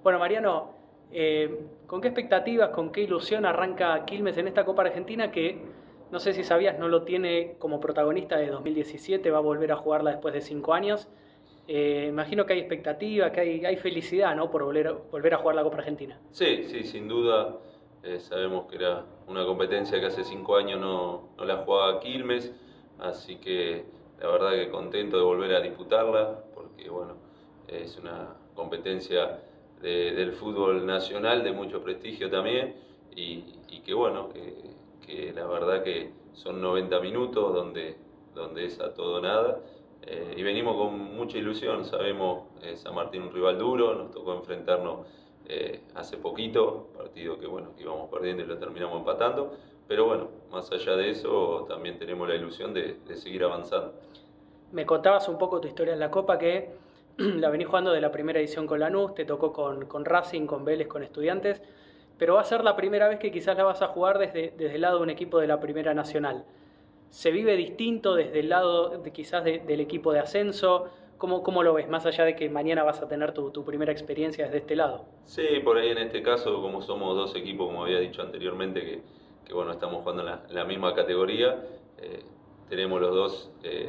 Bueno, Mariano, ¿con qué expectativas, con qué ilusión arranca Quilmes en esta Copa Argentina que, no sé si sabías, no lo tiene como protagonista de 2017, va a volver a jugarla después de 5 años? Imagino que hay expectativa, que hay felicidad, ¿no?, por volver a jugar la Copa Argentina. Sí, sí, sin duda. Sabemos que era una competencia que hace 5 años no la jugaba Quilmes, así que la verdad que contento de volver a disputarla, porque bueno, es una competencia del fútbol nacional de mucho prestigio también, y que bueno, que la verdad que son 90 minutos donde es a todo o nada. Y venimos con mucha ilusión. Sabemos San Martín un rival duro, nos tocó enfrentarnos hace poquito, partido que bueno, que íbamos perdiendo y lo terminamos empatando, pero bueno, más allá de eso también tenemos la ilusión de seguir avanzando. Me contabas un poco tu historia en la Copa, que la venís jugando de la primera edición con Lanús, te tocó con Racing, con Vélez, con Estudiantes, pero va a ser la primera vez que quizás la vas a jugar desde el lado de un equipo de la Primera Nacional. ¿Se vive distinto desde el lado quizás del equipo de ascenso? ¿Cómo lo ves, más allá de que mañana vas a tener tu primera experiencia desde este lado? Sí, por ahí en este caso, como somos dos equipos, como había dicho anteriormente, que bueno, estamos jugando en la misma categoría, tenemos los dos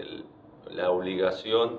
la obligación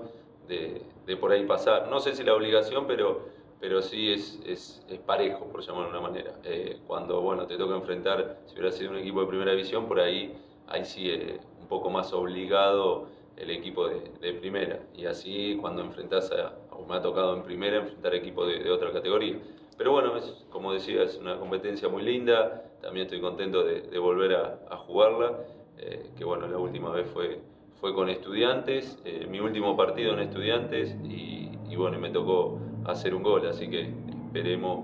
de por ahí pasar. No sé si la obligación, pero sí es parejo, por llamarlo de una manera. Cuando bueno, te toca enfrentar, si hubiera sido un equipo de primera división, por ahí sí un poco más obligado el equipo de primera, y así cuando enfrentás o me ha tocado en primera enfrentar equipos de otra categoría. Pero bueno, como decía, es una competencia muy linda, también estoy contento de volver a jugarla, que bueno, la última vez fue con Estudiantes, mi último partido en Estudiantes, y bueno, me tocó hacer un gol, así que esperemos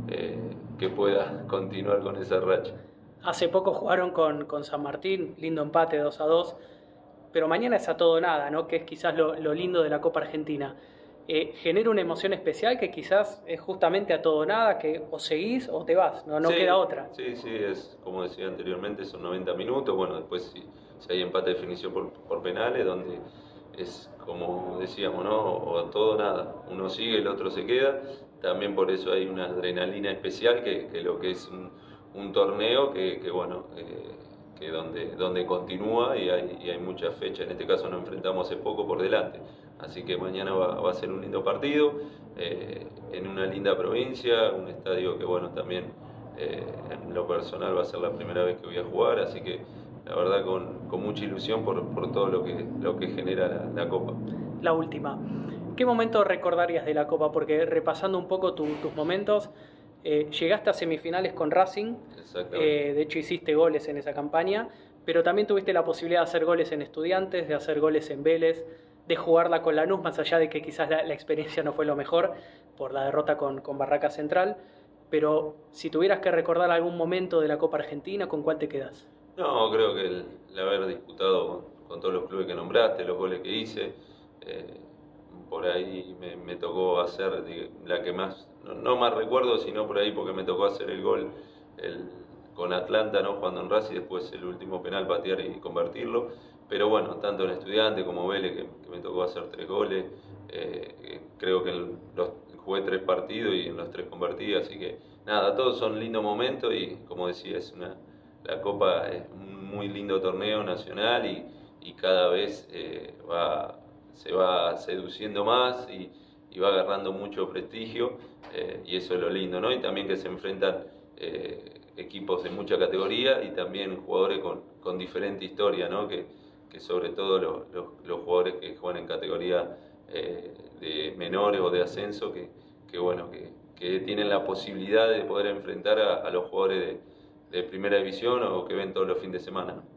que pueda continuar con esa racha. Hace poco jugaron con San Martín, lindo empate 2-2, pero mañana es a todo o nada, ¿no?, que es quizás lo lindo de la Copa Argentina. Genera una emoción especial que quizás es justamente a todo o nada, que o seguís o te vas, no Sí, queda otra. sí, sí, es como decía anteriormente, son 90 minutos, bueno, después si hay empate de definición por penales, donde es como decíamos, ¿no?, o a todo o nada, uno sigue, el otro se queda, también por eso hay una adrenalina especial que lo que es un torneo que bueno, que donde continúa y hay muchas fechas. En este caso nos enfrentamos hace poco por delante, así que mañana va a ser un lindo partido, en una linda provincia, un estadio que bueno, también en lo personal va a ser la primera vez que voy a jugar, así que la verdad con mucha ilusión por todo lo que genera la Copa. La última, ¿qué momento recordarías de la Copa? Porque repasando un poco tus momentos, llegaste a semifinales con Racing, de hecho hiciste goles en esa campaña, pero también tuviste la posibilidad de hacer goles en Estudiantes, de hacer goles en Vélez, de jugarla con Lanús, más allá de que quizás la experiencia no fue lo mejor por la derrota con Barraca Central, pero si tuvieras que recordar algún momento de la Copa Argentina, ¿con cuál te quedás? No, creo que el haber disputado con todos los clubes que nombraste, los goles que hice, por ahí me tocó hacer la que más, no más recuerdo, sino por ahí porque me tocó hacer el gol con Atlanta, ¿no?, jugando en Racing, y después el último penal patear y convertirlo. Pero bueno, tanto en Estudiantes como Vélez, que me tocó hacer 3 goles, creo que jugué 3 partidos y en los 3 convertí, así que nada, todos son lindos momentos, y como decía, la Copa es un muy lindo torneo nacional, y cada vez se va seduciendo más y va agarrando mucho prestigio, y eso es lo lindo, ¿no? Y también que se enfrentan equipos de mucha categoría y también jugadores con diferente historia, ¿no? Que sobre todo los jugadores que juegan en categoría de menores o de ascenso, que bueno, que tienen la posibilidad de poder enfrentar a los jugadores de primera división o que ven todos los fines de semana.